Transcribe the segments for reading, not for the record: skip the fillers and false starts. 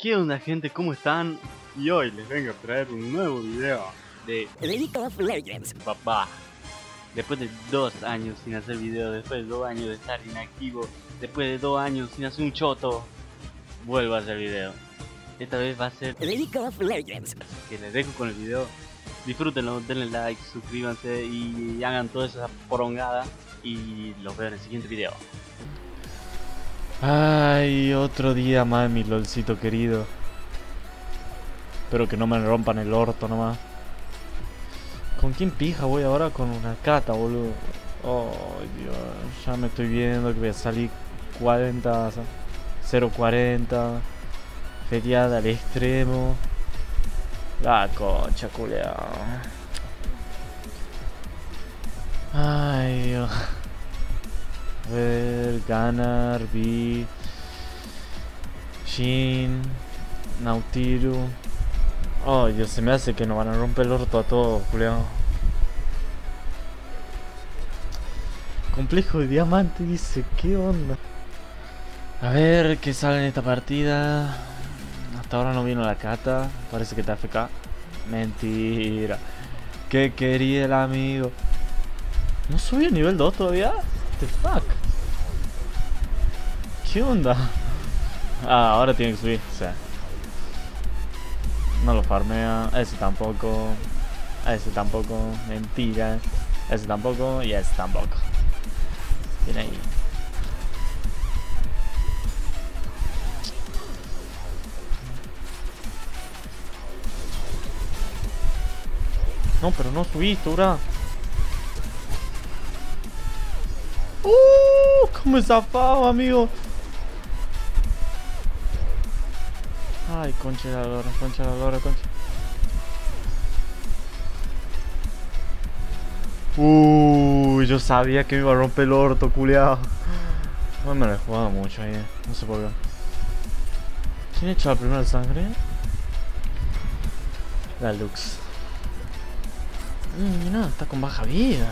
¿Qué onda, gente? ¿Cómo están? Y hoy les vengo a traer un nuevo video de League of Legends. papá. Después de 2 años sin hacer video, después de 2 años de estar inactivo, después de 2 años sin hacer un choto, vuelvo a hacer video. Esta vez va a ser League of Legends. así que les dejo con el video. Disfrútenlo, denle like, suscríbanse y hagan toda esa porongada. Y los veo en el siguiente video. Ay, otro día más, mi lolcito querido. Espero que no me rompan el orto nomás. ¿Con quién pija voy ahora? Con una cata, boludo. Oh, Dios. Ya me estoy viendo que voy a salir 40, 0.40. Feriada al extremo. La concha, culeado. Ay, Dios. A ver, Ganar, Vi, Shin, Nautiru. Oh, Dios, se me hace que nos van a romper el orto a todos, culiao. Complejo de diamante, dice, ¿qué onda? A ver, ¿qué sale en esta partida? Hasta ahora no vino la cata, parece que está AFK. Mentira. ¿Qué quería el amigo? ¿No subió el nivel 2 todavía? What the fuck? ¿Qué onda? Ah, ahora tiene que subir, o sea. No lo farmea, ese tampoco. Ese tampoco, mentira. Ese tampoco y ese tampoco. Tiene ahí. No, pero no subiste, bro. ¿Cómo es zafado, amigo? Ay, concha de la lora, concha de la lora, concha. Yo sabía que me iba a romper el orto, culiao. No me lo he jugado mucho ahí, no sé por qué. ¿Quién echó la primera sangre? La Lux. Mira, está con baja vida.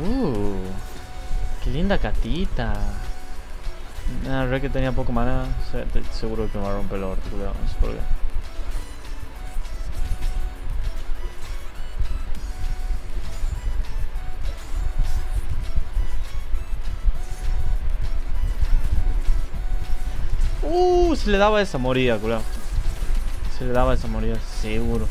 Qué linda catita. Nada, re que tenía poco mana. Seguro que me va a romper el orto, cuidado, no sé por qué. Se le daba esa morida, cuidado. Se le daba esa morida, seguro.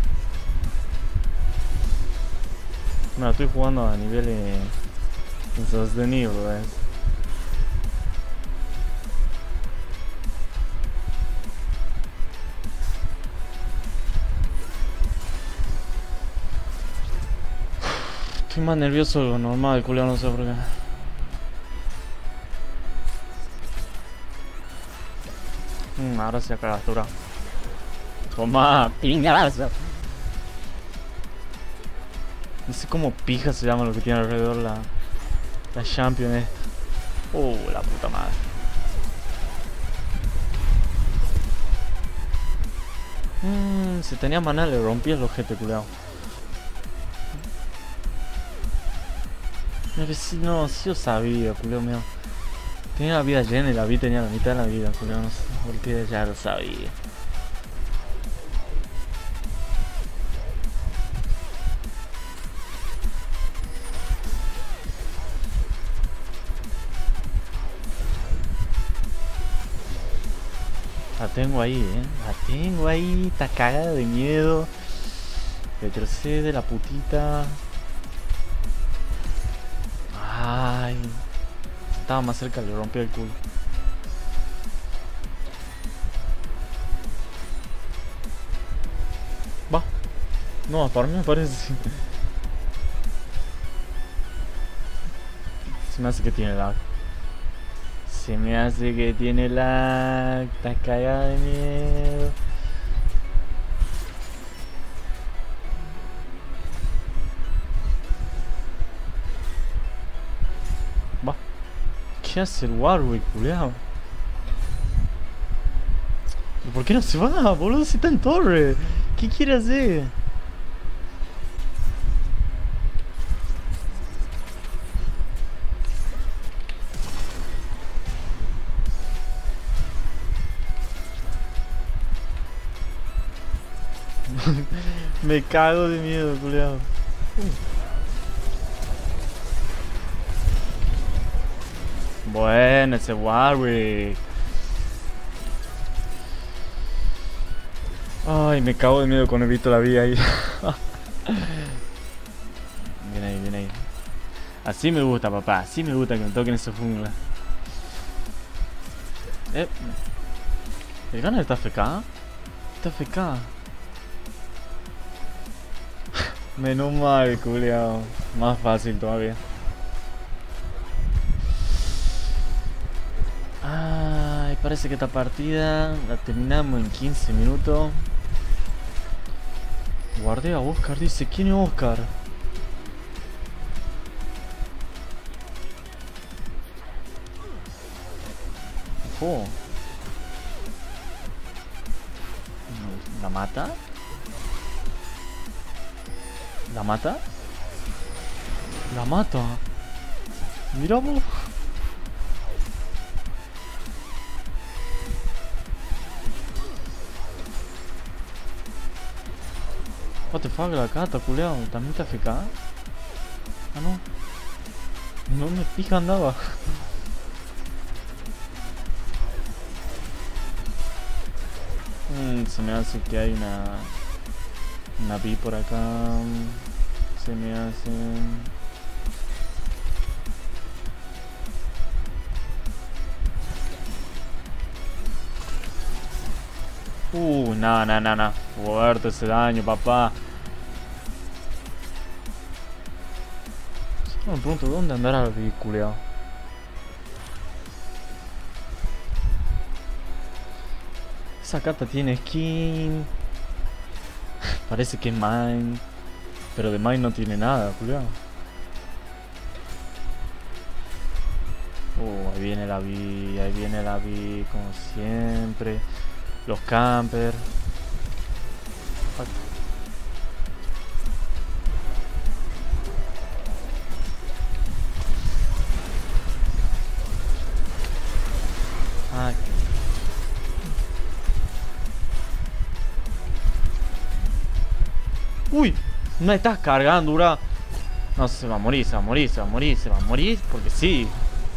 No, estoy jugando a niveles insostenibles, ¿ves? Estoy más nervioso de lo normal, culiao, no sé por qué. Ahora sí acá la altura. Toma, piñazo. No sé cómo pija se llama lo que tiene alrededor la Champion esta. La puta madre. Si tenía maná le rompía el ojete, culiao. No, sí yo sabía, culiao mío. Tenía la vida llena y la vi tenía la mitad de la vida, culiao, no sé por qué, ya lo sabía. La tengo ahí, la tengo ahí, está cagada de miedo. Retrocede la putita. Ay, estaba más cerca, le rompí el culo. Va, no, para mí me parece. Se me hace que tiene lag. Se me hace que tiene lag. Está cagada de miedo. Va. ¿Qué hace el Warwick, culiao? ¿Por qué no se va, boludo? Si está en torre. ¿Qué quiere hacer? Me cago de miedo, culiao. Bueno, ese Warwick. Ay, me cago de miedo cuando he visto la vía ahí. Bien ahí, bien ahí. Así me gusta, papá. Así me gusta que me toquen esos jungla. ¿El Gunner está FK? Está FK. Menos mal, culiao. Más fácil todavía. Ay, parece que esta partida la terminamos en 15 minutos. Guardé a Oscar, dice. ¿Quién es Oscar? Oh. ¿La mata? ¿La mata? La mata. Mira vos. What the fuck, la cata, culeado. ¿También está FK? Ah, no. No me pija andaba. Se me hace que hay una pi por acá. Se me hace. No. Fuerte ese daño, papá. Solo me pregunto dónde andará el vehículo. Esa carta tiene skin. Parece que es mine. Pero de mine no tiene nada, culiao. Ahí viene la vi, como siempre. Los campers. Uy, me estás cargando, Ura. No, se va a morir, porque sí.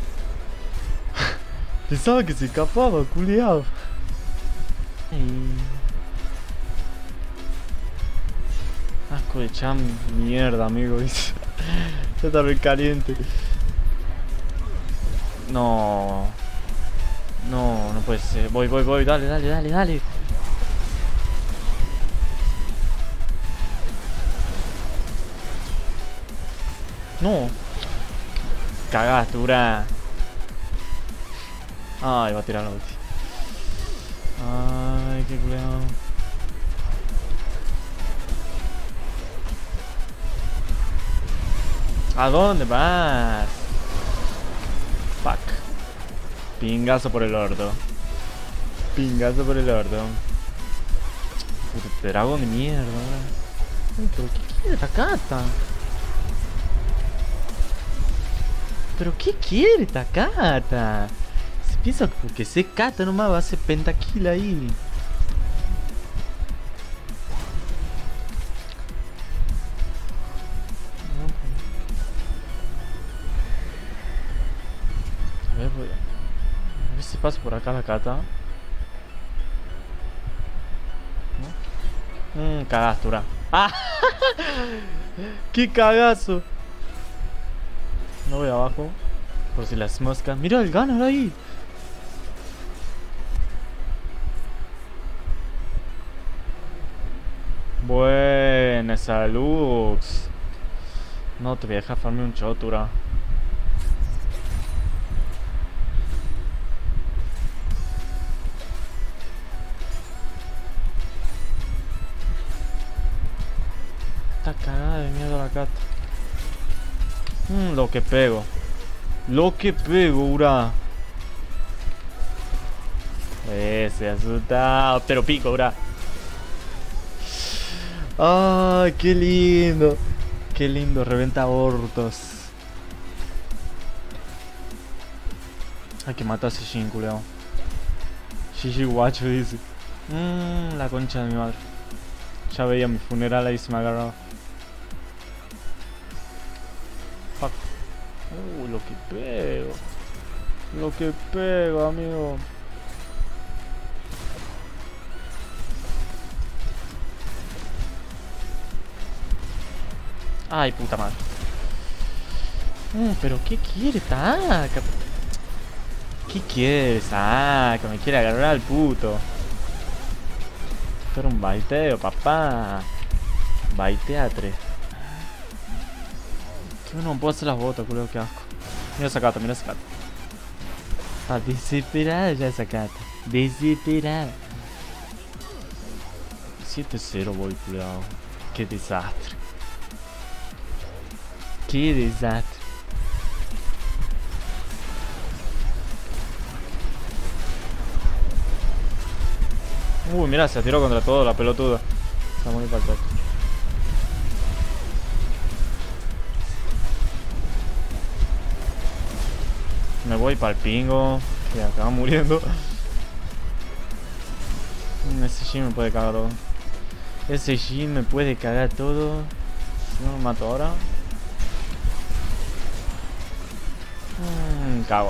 Pensaba que se escapaba, culiao. Asco de cham, mierda, amigo. Dice. Ya está re caliente. No puede ser. Voy, dale. No. Cagaste, Ura. Ay, va a tirar la ulti. Ay, qué cuidado. ¿A dónde vas? Fuck. Pingazo por el orto. Puto dragón de mierda. Ay, pero ¿qué quiere esta cata? Se piensa que se cata nomás, va a hacer pentakill ahí. A ver si pasa por acá la cata. ¿No? Cagastura. ¡Ah! ¡Qué cagazo! No voy abajo. Por si las moscas. Mira el Gunner ahí. Buena salud. No te voy a dejar farmear un chotura. Está cagada de miedo la cata. Lo que pego, Ura. Se asustado. Pero pico, Ura. Ay, qué lindo. Reventa abortos. Hay que matar a ese Shin, culeo. Gigi guacho dice. La concha de mi madre. Ya veía mi funeral ahí, se me agarraba. Fuck. Lo que pego. Lo que pego, amigo. Ay, puta madre. Pero ¿qué quiere, Taka? ¿Qué quiere, Taka? Me quiere agarrar al puto. Esto era un baiteo, papá. Baiteatre. Que no puedo hacer las botas, culo, qué asco. Mira esa cata, mira esa cata. Ah, desesperada ya esa cata. Desesperada. 7-0 voy, culiao. Qué desastre. Qué desastre. Uy, mira, se tiró contra todo la pelotuda. Se va a morir para el toque. Me voy para el pingo. Que acaba muriendo. Ese Jin me puede cagar todo. Ese Jin me puede cagar todo. Si no lo mato ahora. Cago.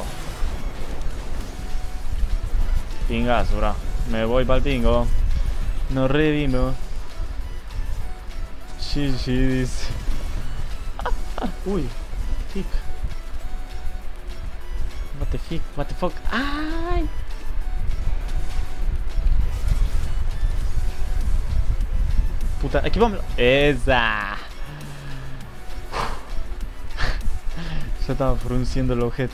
Pingazo, bro. Me voy para el pingo. Nos revimos. GG dice. Uy. Fic. What the fuck? What the fuck? ¡Ay! Puta, equipámelo. ¡Esa! Ya estaba frunciendo el ojete.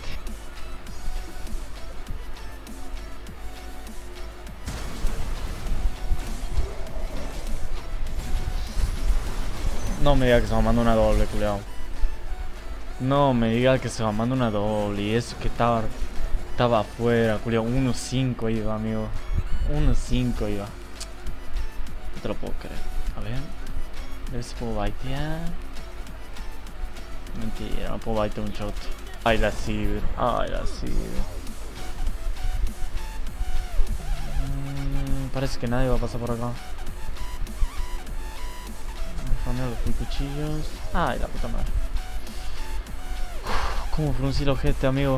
No me diga que se va a mandar una doble, culiao. No me diga que se va a mandar una doble. Y eso que estaba afuera, culiao. 1-5 iba, amigo. 1-5 iba. No te lo puedo creer. A ver si puedo baitear. Mentira, no puedo baitear un shot. Ay, la ciber. Ay, la ciber. Parece que nadie va a pasar por acá. Los cuchillos. Ay, la puta madre. Cómo fruncí el ojete, amigo.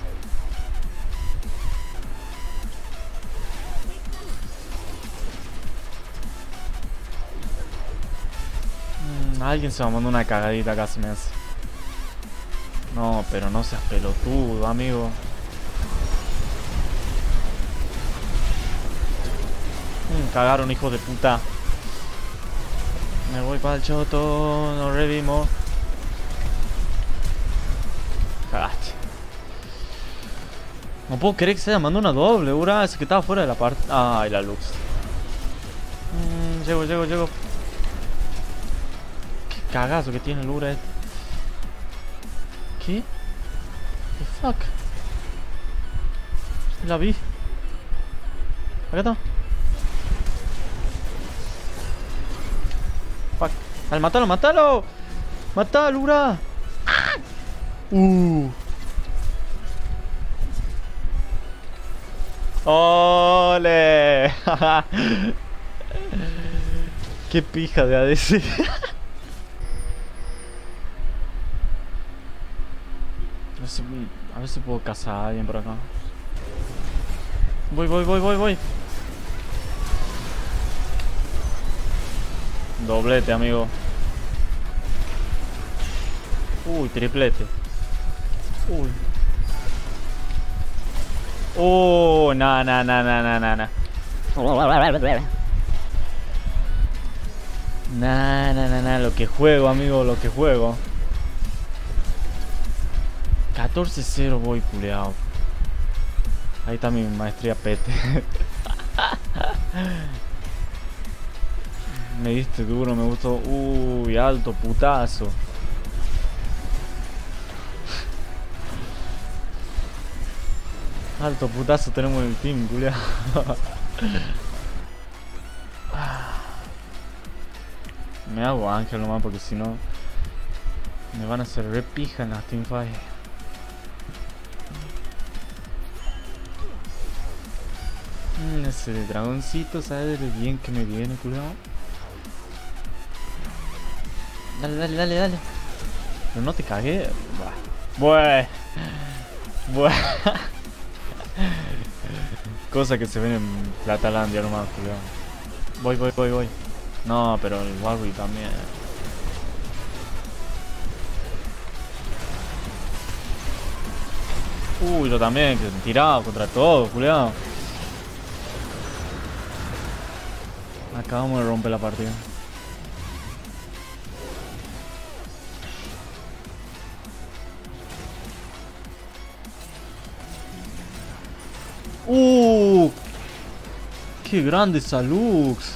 Alguien se va a mandar una cagadita acá, se me hace. No, pero no seas pelotudo, amigo. Cagaron, hijo de puta. Me voy para el choto, nos revimos. Cagaste. No puedo creer que se haya mandado una doble, ura. Ese que estaba fuera de la parte. Ay, la luz. Llego. Qué cagazo que tiene el ura este. ¿Qué? The fuck. La vi. Acá está. Fuck. ¡Al matalo! ¡Matalo, ura! ¡Ole! ¡Qué pija de ADC! A ver si puedo cazar a alguien por acá. Voy. Doblete, amigo. Uy, triplete. Uy. Oh, nah. Nah, lo que juego, amigo, lo que juego. 14-0 voy, culeado. Ahí está mi maestría pete. Me diste duro, me gustó. Uy, alto putazo. Alto putazo tenemos en el team, culiao. Me hago ángel nomás porque si no me van a hacer re pija en las teamfights. Ese dragoncito sabe de bien que me viene, culiao. Dale, dale, dale, dale. Pero no te cagué. Buah. Buah. Cosa que se ven en Platalandia nomás, culiao. Voy. No, pero el Warwick también. Uy, yo también, que tirado contra todo, culiao. Acabamos de romper la partida. ¡Qué grande esa Lux!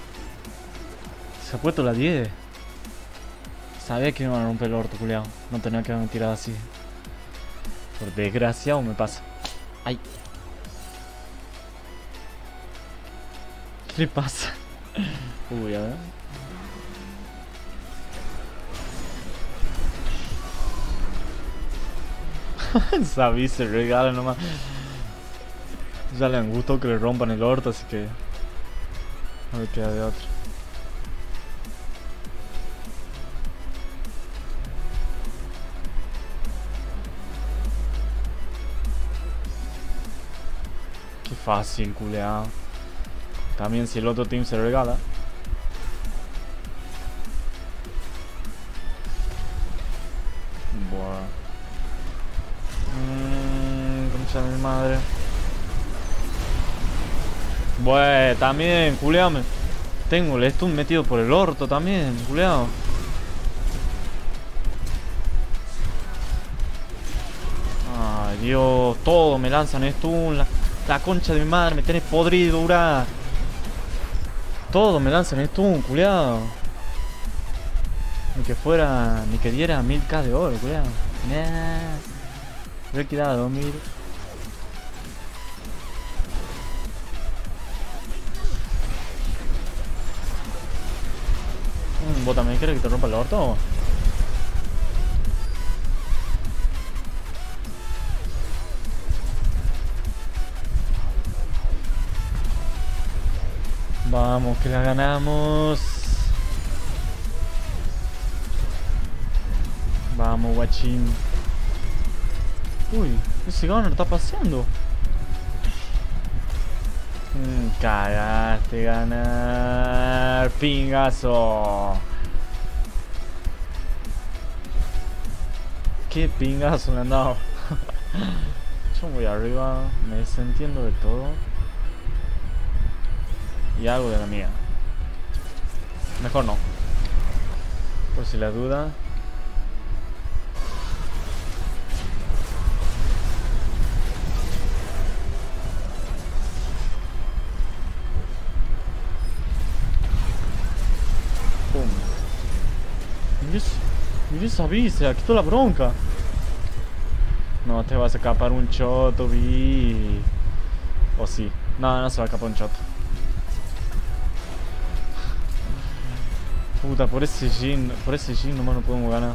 Se ha puesto la 10. Sabía que iban a romper el orto, culiao. No tenía que haberme tirado así. Por desgraciado me pasa. ¡Ay! ¿Qué le pasa? Uy, a ver. Sabí, se regala nomás. Ya le han gustado que le rompan el orto, así que no le queda de otro. Qué fácil, culeado. También si el otro team se regala. Buah. Concha de mi madre. Bueh, también, culeame. Tengo el stun metido por el orto también, culeado. Ay, Dios, todo me lanzan stun. La concha de mi madre, me tenés podrido, ura. Todo me lanzan stun, culeado. Ni que fuera, ni que diera 1000k de oro, culeado. Nah. He quedado 2000. ¿Vos también quieres que te rompa el orto? Vamos, que la ganamos. Vamos, guachín. Uy, ese Gunner está paseando. Cagaste, ganar. Pingazo. Qué pingazo me han dado. Yo voy arriba, me desentiendo de todo. Y hago de la mía. Mejor no. Por si la duda. Pum. Mira esa visa, quitó la bronca. No te vas a escapar un choto, vi. O sí. No, no se va a escapar un choto. Puta, por ese Jhin nomás no podemos ganar.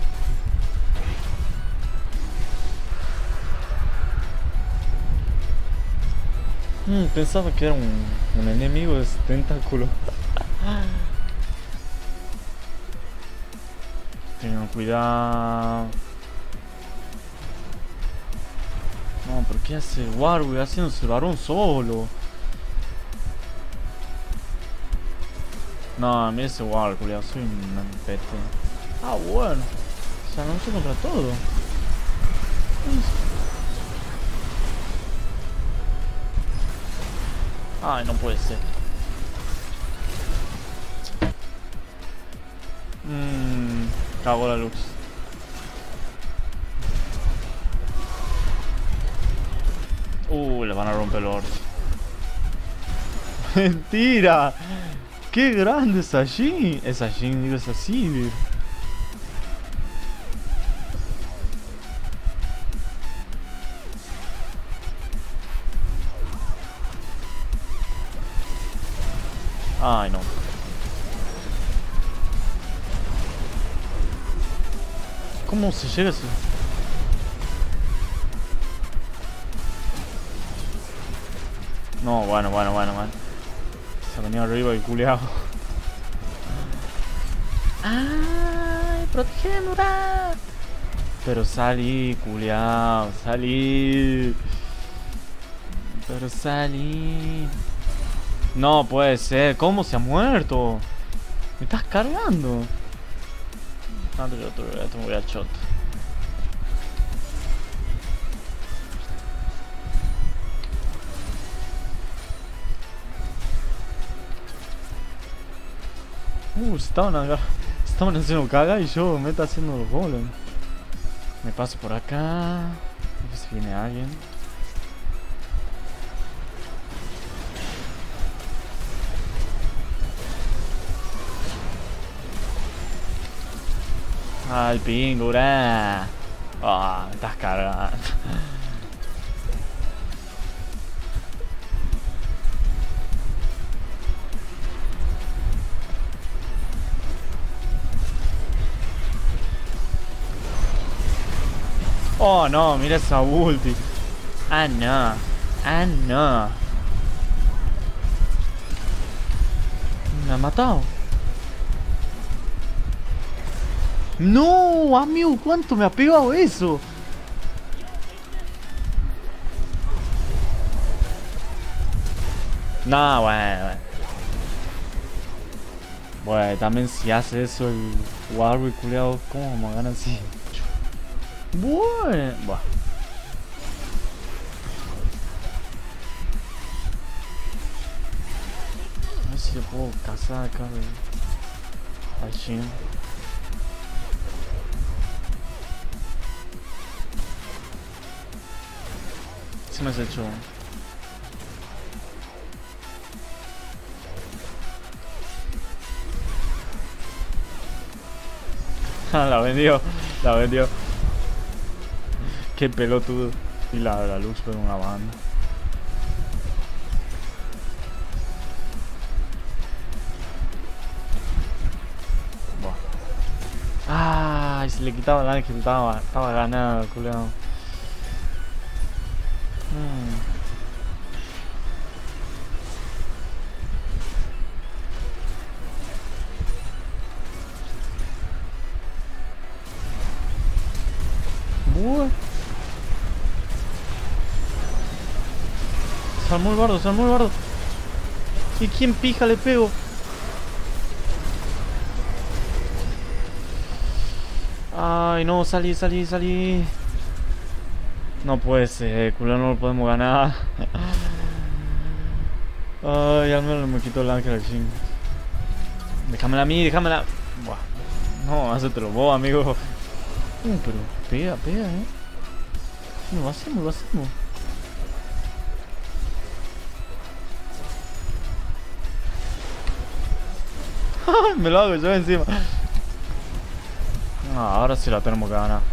Pensaba que era un enemigo de ese tentáculo. Tengan cuidado. No, ¿por qué hace Warwick haciéndose varón solo? No, a mí ese Warwick, culiao, soy un pete. Ah, bueno. Se anunció contra todo. Ay, no puede ser. Cagó la luz. Le van a romper el orto. ¡Mentira! ¡Qué grande es Jhin! Es Jhin, digo, es así. Ay, no. ¿Cómo se llega a eso? No, bueno. Se ha venido arriba el culeado. Ah. Protegiendo, ¡ah! Pero salí, culiao, salí. Pero salí. No puede ser, ¿cómo se ha muerto? Me estás cargando. Ah, yo me voy al shot. Estaban haciendo caga y yo me está haciendo los golems. Me paso por acá. A ver si viene alguien. Al pingo, ¡ah! Ah, me estás cargando. Oh no, mira esa ulti. Ah no. Ah no. Me ha matado. No, amigo, ¿cuánto me ha pegado eso? No, bueno. Bueno, también si hace eso el Warwick culiado, ¿cómo vamos a ganar así? Bueno. Buah. A ver si le puedo cazar acá al Shin. Se me has hecho. La vendió, la vendió. Qué pelotudo. Y la luz fue una banda. Buah. Ay, se le quitaba el ángel, estaba ganado, culeado. Buah. Se armó el bardo, se armó el bardo. ¿Y quién pija le pego? Ay, no, salí. No puede ser, culo, no lo podemos ganar. Ay, al menos me quitó el ángel al Shin. Déjamela a mí, déjamela. Buah. No, hacételo vos, amigo. Pero pega, Lo hacemos. Me lo hago yo encima. No, ahora sí la tenemos que ganar.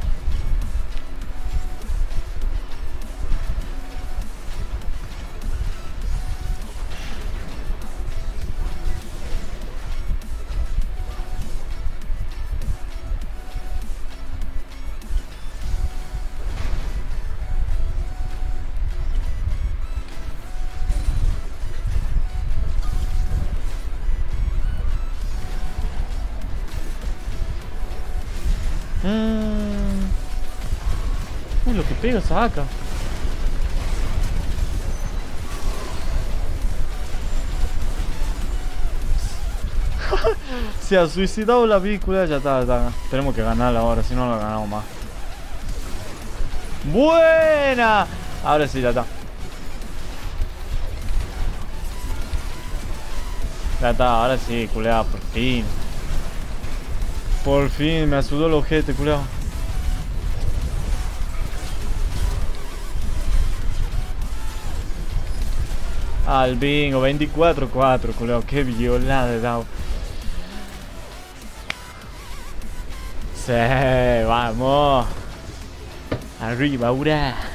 Uy, lo que pega saca. Se ha suicidado la vícula, ya está. Tenemos que ganarla ahora, si no la ganamos más. ¡Buena! Ahora sí, ya está. Ya está, ahora sí, culeado, por fin. Por fin, me asudó el ojete, culeado. Al bingo, 24-4, culeado, qué violada he dado. Sí, vamos. Arriba, ura.